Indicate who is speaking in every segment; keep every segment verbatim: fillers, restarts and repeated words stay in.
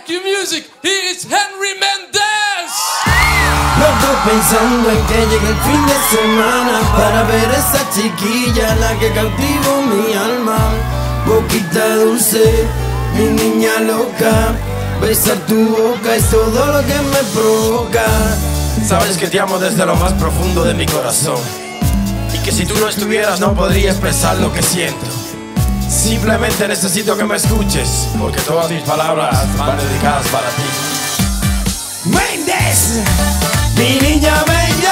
Speaker 1: Q Music, here is Henry Mendez.
Speaker 2: Loco pensando en que llegue el fin de semana para ver esa chiquilla, la que cautivó mi alma. Boquita dulce, mi niña loca, besar tu boca es todo lo que me provoca.
Speaker 3: Sabes que te amo desde lo más profundo de mi corazón, y que si tú no estuvieras no podría expresar lo que siento. Simplemente necesito que me escuches, porque todas mis palabras van dedicadas para ti.
Speaker 2: Mendez, mi niña bella,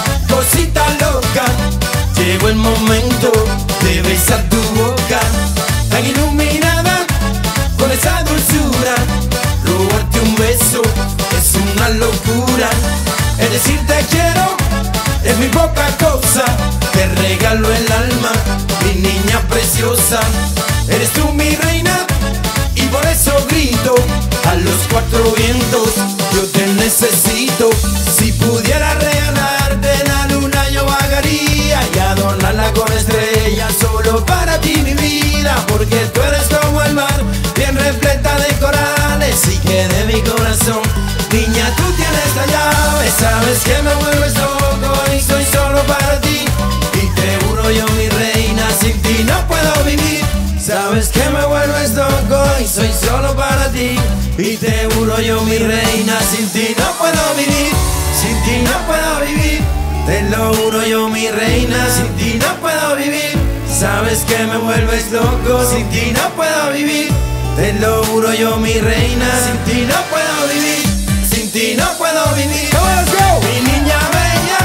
Speaker 2: cosita loca, llegó el momento de besar tu boca, tan iluminada con esa dulzura. Robarte un beso es una locura. Es decir te quiero es muy poca cosa. Te regalo el alma, mi niña preciosa. Eres tú mi reina y por eso grito a los cuatro vientos, yo te necesito. Si pudiera regalarte la luna yo vagaría y adornarla con estrellas solo para ti mi vida. Porque tú eres como el mar, bien repleta de corales, y que de mi corazón, niña, tú tienes la llave. Sabes que me vuelves loco y soy solo para ti, y te juro yo mi reina, sin ti no puedo vivir. Sabes que me vuelves loco y soy solo para ti, y te juro yo mi reina, sin ti no puedo vivir. Sin ti no puedo vivir, te lo juro yo mi reina, sin ti no puedo vivir. Sabes que me vuelves loco, sin ti no puedo vivir. Te lo juro yo mi reina, sin ti no puedo vivir. Sin ti no puedo vivir. Mi niña bella,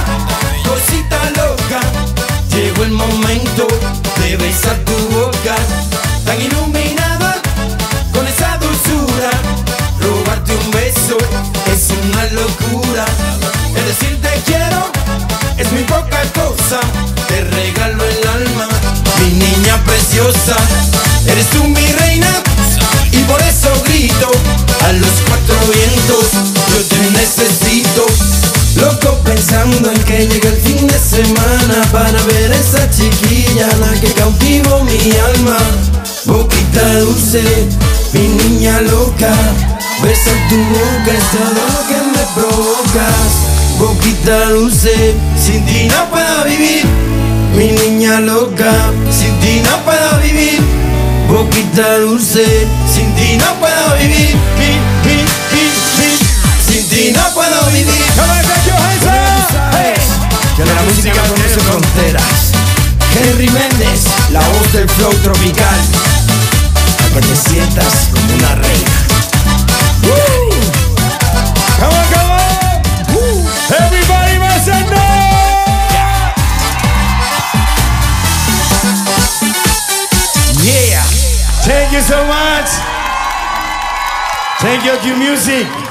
Speaker 2: cosita loca, llegó el momento de besar tu boca, tan iluminada con esa dulzura. Robarte un beso es una locura. Es decir te quiero es muy poca cosa. Te regalo el alma, mi niña preciosa. Eres tú mi reina y por eso grito a los cuatro vientos, yo te necesito. Loco pensando en que llegue el fin de semana para ver esa chiquilla, la que cautivó mi alma. Boquita dulce, mi niña loca, besar tu boca es todo lo que me provocas. Boquita dulce, sin ti no puedo vivir. Mi niña loca, sin ti no puedo vivir. Boquita dulce, sin ti no puedo vivir. Mi, mi, mi, mi. Sin ti no puedo vivir. Que la música no conoce fronteras. Henry Mendez, la voz del flow tropical, para que te sientas como una reina.
Speaker 4: Woo! Come on, come on! Woo! Everybody make some noise!
Speaker 2: Yeah!
Speaker 4: Thank you so much. Thank you, Q Music.